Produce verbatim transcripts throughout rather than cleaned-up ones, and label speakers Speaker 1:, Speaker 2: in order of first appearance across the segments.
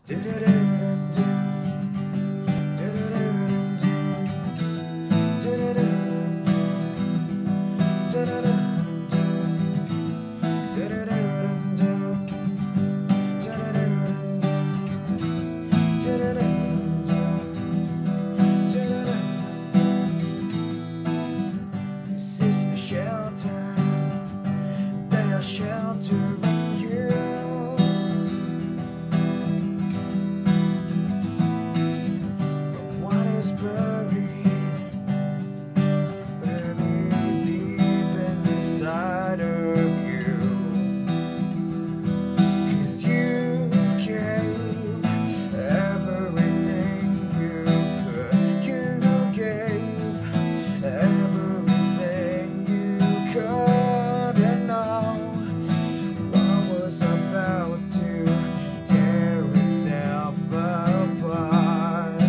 Speaker 1: This is the shelter, they are sheltering you. But what is buried, buried deep inside of you? 'Cause you gave everything you could. You gave everything you could, and now what was about to tear itself apart.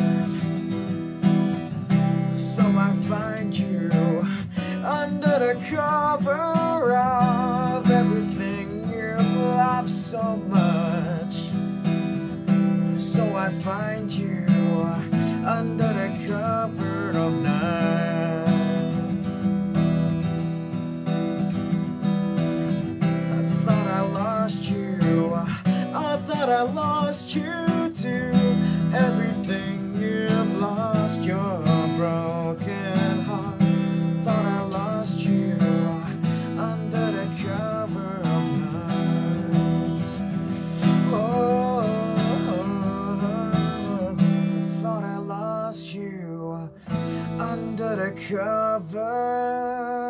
Speaker 1: So I find you under the cover of everything you love so much. So I find you under the cover of night. I thought I lost you, I thought I lost you too. Everything you've lost, your broken heart. Thought I lost you under the cover of night. Oh, thought I lost you under the cover